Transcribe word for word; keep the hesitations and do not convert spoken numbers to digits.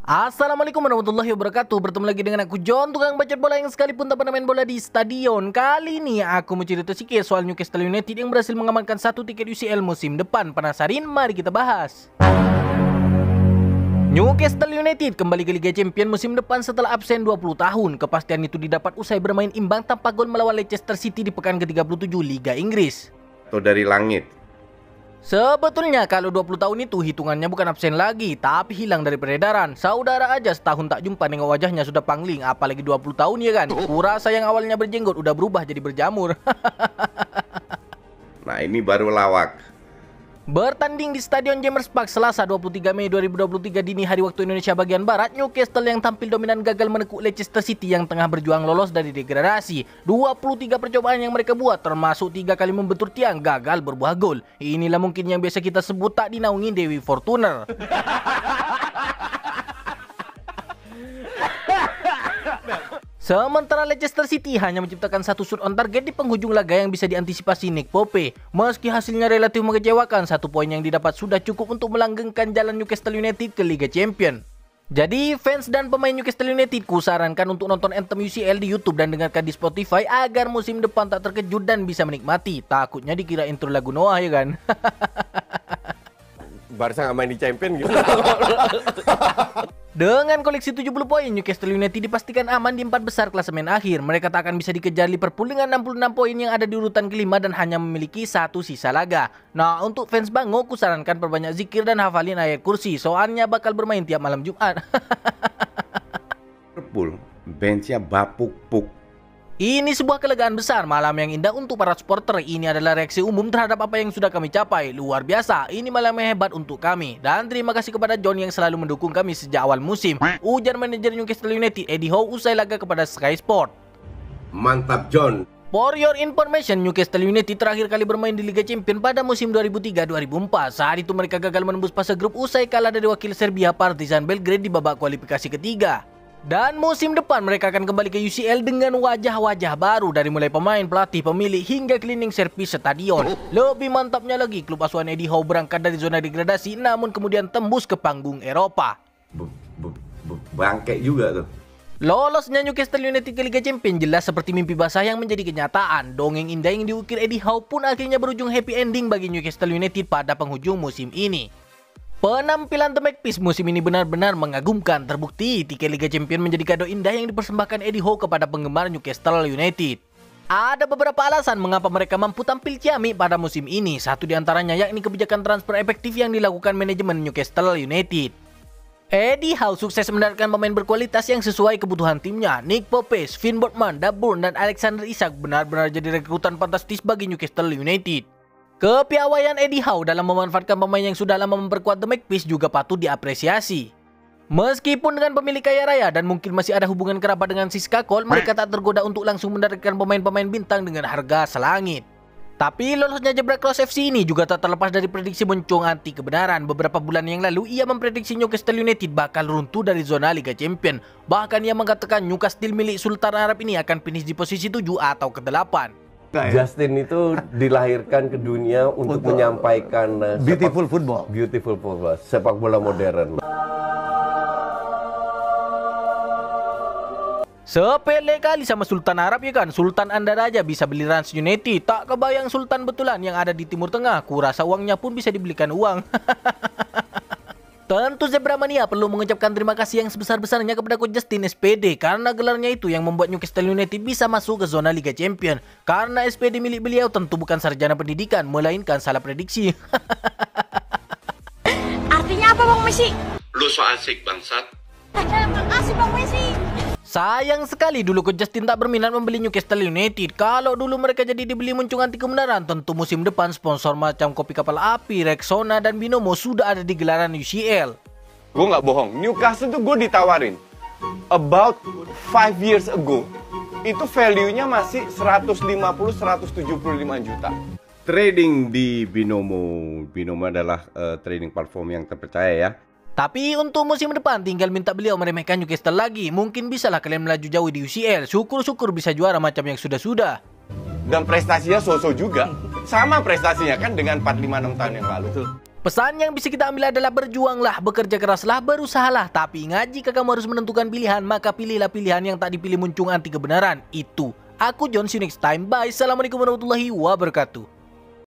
Assalamualaikum warahmatullahi wabarakatuh. Bertemu lagi dengan aku John, tukang bacot bola yang sekalipun tak pernah main bola di stadion. Kali ini aku mau cerita sedikit soal Newcastle United yang berhasil mengamankan satu tiket U C L musim depan. Penasaran? Mari kita bahas. Newcastle United kembali ke Liga Champions musim depan setelah absen dua puluh tahun. Kepastian itu didapat usai bermain imbang tanpa gol melawan Leicester City di pekan ke tiga puluh tujuh Liga Inggris. Atau dari langit. Sebetulnya kalau dua puluh tahun itu hitungannya bukan absen lagi, tapi hilang dari peredaran. Saudara aja setahun tak jumpa nengok wajahnya sudah pangling, apalagi dua puluh tahun ya kan. Kurasa yang awalnya berjenggot udah berubah jadi berjamur. Nah ini baru lawak. Bertanding di Stadion Jammers Park Selasa dua puluh tiga Mei dua ribu dua puluh tiga dini hari waktu Indonesia bagian Barat, Newcastle yang tampil dominan gagal menekuk Leicester City yang tengah berjuang lolos dari degradasi. dua puluh tiga percobaan yang mereka buat termasuk tiga kali membentur tiang gagal berbuah gol. Inilah mungkin yang biasa kita sebut tak dinaungi Dewi Fortuner. Sementara Leicester City hanya menciptakan satu shoot on target di penghujung laga yang bisa diantisipasi Nick Pope. Meski hasilnya relatif mengecewakan, satu poin yang didapat sudah cukup untuk melanggengkan jalan Newcastle United ke Liga Champions. Jadi fans dan pemain Newcastle United ku sarankan untuk nonton Anthem U C L di YouTube dan dengarkan di Spotify agar musim depan tak terkejut dan bisa menikmati. Takutnya dikira intro lagu Noah ya kan. Barca nggak main di Champions gitu. Dengan koleksi tujuh puluh poin, Newcastle United dipastikan aman di empat besar klasemen akhir. Mereka tak akan bisa dikejar Liverpool dengan enam puluh enam poin yang ada di urutan kelima dan hanya memiliki satu sisa laga. Nah, untuk fans Bango, ku sarankan perbanyak zikir dan hafalin ayat kursi. Soalnya bakal bermain tiap malam Jumat. Liverpool, benchnya bapuk-puk. Ini sebuah kelegaan besar, malam yang indah untuk para supporter. Ini adalah reaksi umum terhadap apa yang sudah kami capai. Luar biasa, ini malam yang hebat untuk kami. Dan terima kasih kepada John yang selalu mendukung kami sejak awal musim, ujar manajer Newcastle United Eddie Howe usai laga kepada Sky Sport. Mantap John. For your information, Newcastle United terakhir kali bermain di Liga Champions pada musim dua ribu tiga dua ribu empat. Saat itu mereka gagal menembus fase grup usai kalah dari wakil Serbia Partizan Belgrade di babak kualifikasi ketiga. Dan musim depan mereka akan kembali ke U C L dengan wajah-wajah baru dari mulai pemain, pelatih, pemilik hingga cleaning service stadion. Lebih mantapnya lagi, klub asuhan Eddie Howe berangkat dari zona degradasi namun kemudian tembus ke panggung Eropa. Bangke juga tuh. Lolosnya Newcastle United ke Liga Champions jelas seperti mimpi basah yang menjadi kenyataan. Dongeng indah yang diukir Eddie Howe pun akhirnya berujung happy ending bagi Newcastle United pada penghujung musim ini. Penampilan The Magpies musim ini benar-benar mengagumkan. Terbukti tiket Liga Champions menjadi kado indah yang dipersembahkan Eddie Howe kepada penggemar Newcastle United. Ada beberapa alasan mengapa mereka mampu tampil ciamik pada musim ini. Satu diantaranya yakni kebijakan transfer efektif yang dilakukan manajemen Newcastle United. Eddie Howe sukses mendatangkan pemain berkualitas yang sesuai kebutuhan timnya. Nick Pope, Finn Botman, Daburn, dan Alexander Isak benar-benar jadi rekrutan fantastis bagi Newcastle United. Kepiawaian Eddie Howe dalam memanfaatkan pemain yang sudah lama memperkuat The Magpies juga patut diapresiasi. Meskipun dengan pemilik kaya raya dan mungkin masih ada hubungan kerabat dengan Siska Cole, mereka tak tergoda untuk langsung mendatangkan pemain-pemain bintang dengan harga selangit. Tapi lolosnya Zebra Cross F C ini juga tak terlepas dari prediksi moncong anti kebenaran. Beberapa bulan yang lalu ia memprediksi Newcastle United bakal runtuh dari zona Liga Champions. Bahkan ia mengatakan Newcastle milik Sultan Arab ini akan finish di posisi tujuh atau ke delapan. Justin itu dilahirkan ke dunia untuk Football. menyampaikan uh, beautiful sepak, football, beautiful football, sepak bola modern. Sepele kali sama Sultan Arab ya kan. Sultan Anda aja bisa beli Rans United. Tak kebayang Sultan betulan yang ada di Timur Tengah. Kurasa uangnya pun bisa dibelikan uang. Tentu Zebra Mania perlu mengucapkan terima kasih yang sebesar-besarnya kepada Coach Justin S P D karena gelarnya itu yang membuat Newcastle United bisa masuk ke zona Liga Champions. Karena S P D milik beliau tentu bukan sarjana pendidikan, melainkan salah prediksi. Artinya apa Bang Messi? Lu so asik bangsat. Makasih Bang Messi. Sayang sekali dulu Coach Justin tak berminat membeli Newcastle United. Kalau dulu mereka jadi dibeli muncung anti kebenaran, tentu musim depan sponsor macam kopi kapal api, Rexona, dan Binomo sudah ada di gelaran U C L. Gue nggak bohong, Newcastle tuh gue ditawarin about five years ago. Itu value-nya masih seratus lima puluh sampai seratus tujuh puluh lima juta. Trading di Binomo. Binomo adalah uh, trading platform yang terpercaya ya. Tapi untuk musim depan tinggal minta beliau meremehkan Newcastle lagi. Mungkin bisalah kalian melaju jauh di U C L. Syukur-syukur bisa juara macam yang sudah-sudah. Dan prestasinya so-so juga. Sama prestasinya kan dengan empat lima enam tahun yang lalu. Pesan yang bisa kita ambil adalah berjuanglah, bekerja keraslah, berusahalah. Tapi ingat, jika kamu harus menentukan pilihan, maka pilihlah pilihan yang tak dipilih muncung anti kebenaran. Itu. Aku John, see you next time. Bye. Assalamualaikum warahmatullahi wabarakatuh.